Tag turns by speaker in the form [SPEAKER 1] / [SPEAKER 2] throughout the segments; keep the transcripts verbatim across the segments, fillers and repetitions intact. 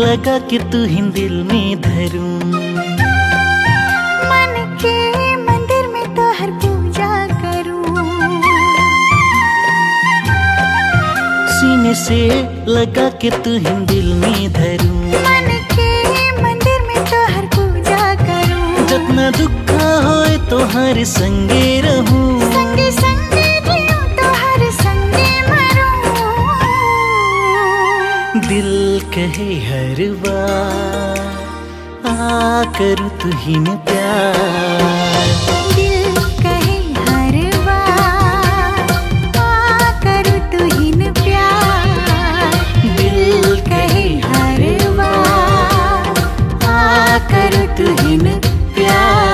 [SPEAKER 1] लगा के तू ही दिल में धरूं।
[SPEAKER 2] मन के मंदिर में तो हर पूजा करूं।
[SPEAKER 1] सीने से लगा के तू ही दिल में धरूं।
[SPEAKER 2] मन के मंदिर में तो हर पूजा करूं।
[SPEAKER 1] जितना दुखा होए तो हर संगे रहूं।
[SPEAKER 2] संगे संगे जियूं तो हर संगे मरूं।
[SPEAKER 1] दिल कहे हर बार आ करूं तुहिन प्यार।
[SPEAKER 2] दिल कहे हर बार आ करूं तुहिन प्यार। दिल कहे हर बार आ करूं तुहिन प्यार।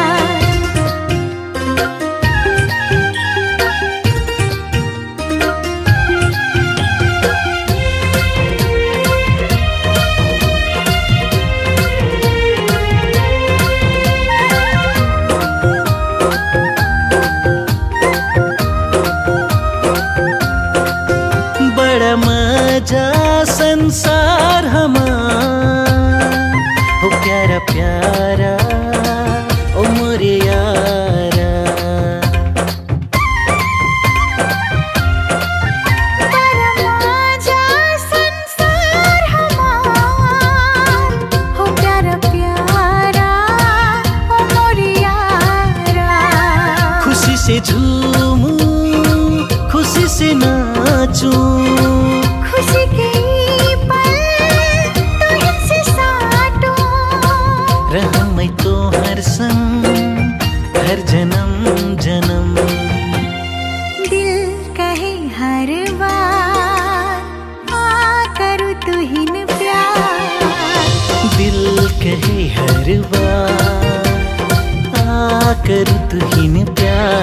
[SPEAKER 1] बड़ा मजा संसार हमार हो प्यारा प्यारा ओ मोरे यारा।
[SPEAKER 2] बड़ा मजा संसार हमार हो प्यारा प्यारा ओ मोरे यारा।
[SPEAKER 1] खुशी से झूमूं खुशी से नाचूं।
[SPEAKER 2] खुशी के पल तुझसे साटूं।
[SPEAKER 1] रहूं मैं तो हर संग हर जन्म जन्म।
[SPEAKER 2] दिल कहे हर बार आ करूं तुहिन प्यार।
[SPEAKER 1] दिल कहे हर बार आ करूं तुहिन प्यार।